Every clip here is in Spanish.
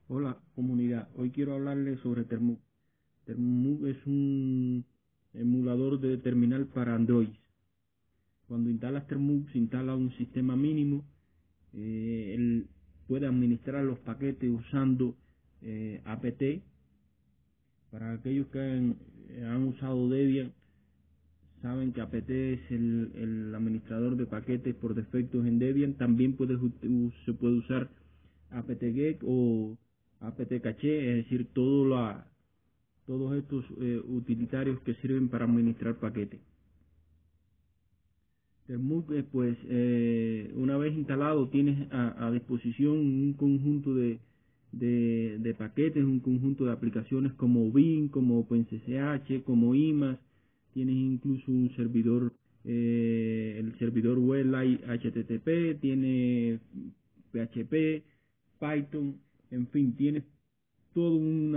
Hola comunidad, hoy quiero hablarles sobre Termux. Termux es un emulador de terminal para Android. Cuando instalas Termux, instala un sistema mínimo. Él puede administrar los paquetes usando apt. Para aquellos que han usado Debian, saben que apt es el administrador de paquetes por defecto en Debian. También se puede usar apt-get o apt-caché, es decir, todos estos utilitarios que sirven para administrar paquetes. Termux, una vez instalado, tienes a disposición un conjunto de paquetes, un conjunto de aplicaciones como Bing, como OpenCCH, como IMAS. Tienes incluso un servidor, el servidor web HTTP, tiene PHP, Python, en fin, tienes toda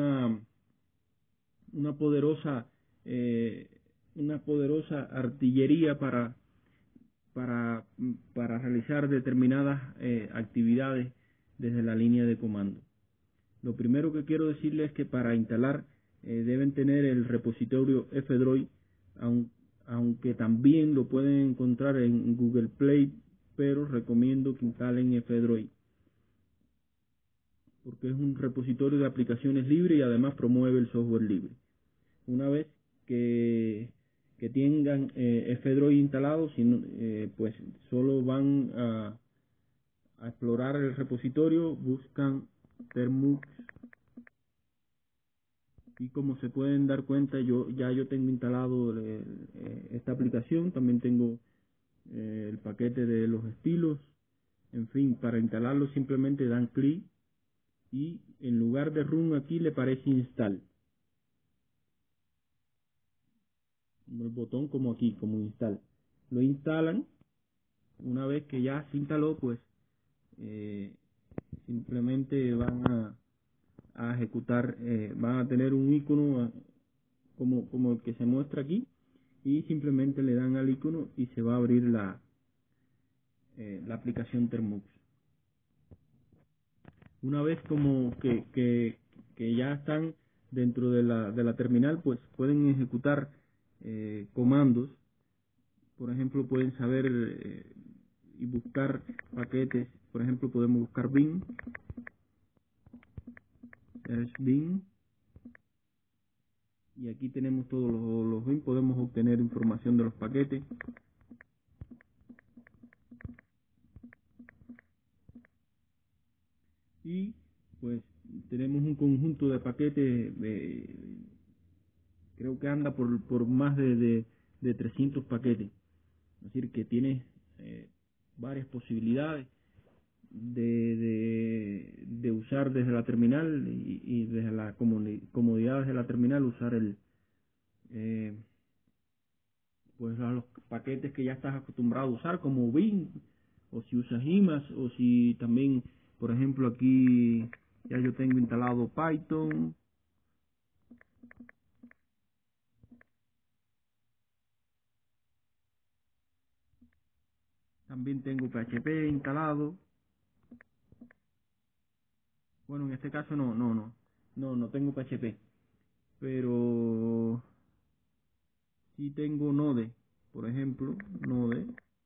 una poderosa eh, una poderosa artillería para, para realizar determinadas actividades desde la línea de comando. Lo primero que quiero decirles es que para instalar deben tener el repositorio F-Droid, aunque también lo pueden encontrar en Google Play, pero recomiendo que instalen F-Droid, porque es un repositorio de aplicaciones libre y además promueve el software libre. Una vez que tengan F-Droid instalado, pues solo van a explorar el repositorio, buscan Termux, y como se pueden dar cuenta, yo tengo instalado esta aplicación. También tengo el paquete de los estilos. En fin, para instalarlo simplemente dan clic y en lugar de run aquí le parece install, el botón como aquí, como install. Lo instalan. Una vez que ya se instaló, pues eh, simplemente a ejecutar, van a tener un icono como el que se muestra aquí, y simplemente le dan al icono y se va a abrir la aplicación Termux. Una vez como que ya están dentro de la terminal, pues pueden ejecutar comandos. Por ejemplo, pueden saber y buscar paquetes. Por ejemplo, podemos buscar Bing, Bing, y aquí tenemos todos los Bing. Podemos obtener información de los paquetes. Y pues tenemos un conjunto de paquetes, creo que anda por más de 300 paquetes. Es decir, que tiene varias posibilidades de usar desde la terminal y desde la comodidad de la terminal usar eh, pues a los paquetes que ya estás acostumbrado a usar, como Bing, o si usas IMAS, o si también, por ejemplo, aquí ya yo tengo instalado Python. También tengo PHP instalado. Bueno, en este caso no tengo PHP, pero sí tengo Node, por ejemplo, Node.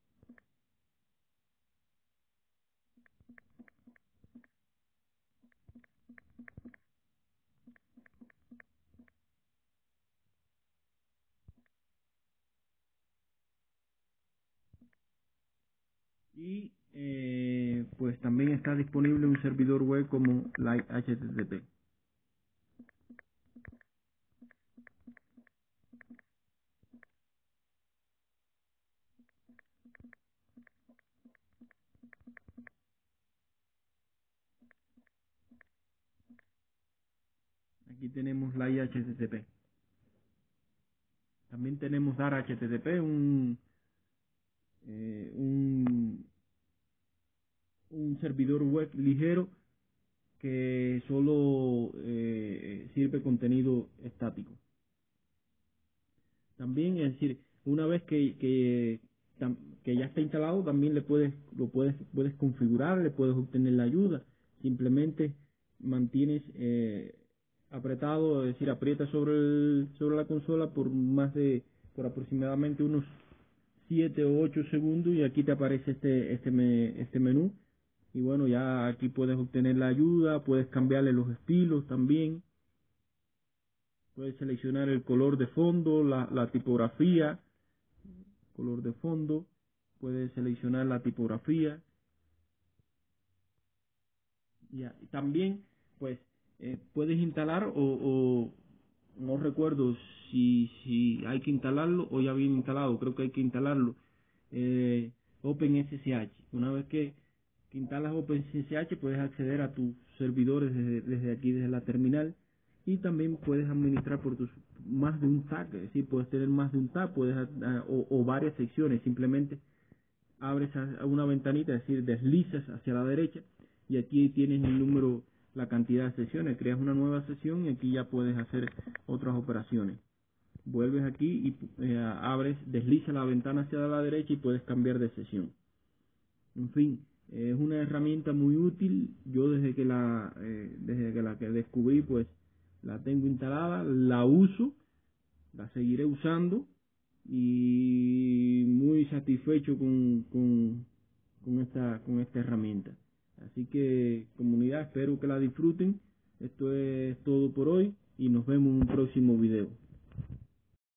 Y pues también está disponible un servidor web como Light HTTP. Aquí tenemos Light HTTP. También tenemos Dart HTTP, eh, un, un servidor web ligero que solo sirve contenido estático. También, es decir, una vez que ya está instalado, también puedes configurar, le puedes obtener la ayuda. Simplemente mantienes apretado, es decir, aprietas sobre la consola por aproximadamente unos 7 o 8 segundos y aquí te aparece este menú. Y bueno, ya aquí puedes obtener la ayuda, puedes cambiarle los estilos también, puedes seleccionar el color de fondo, la tipografía, color de fondo, puedes seleccionar la tipografía. Ya, y también, pues, puedes instalar o no recuerdo si hay que instalarlo o ya viene instalado, creo que hay que instalarlo, OpenSSH. Una vez que instalas OpenSSH puedes acceder a tus servidores desde aquí, desde la terminal, y también puedes administrar por tus más de un tag, es decir, puedes tener más de un tag, o varias secciones, simplemente abres a una ventanita, es decir, deslizas hacia la derecha y aquí tienes el número, la cantidad de sesiones, creas una nueva sesión y aquí ya puedes hacer otras operaciones. Vuelves aquí y abres, desliza la ventana hacia la derecha y puedes cambiar de sesión. En fin, es una herramienta muy útil. Yo desde que la que descubrí, pues la tengo instalada, la uso, la seguiré usando y muy satisfecho con esta herramienta. Así que, comunidad, espero que la disfruten. Esto es todo por hoy y nos vemos en un próximo video.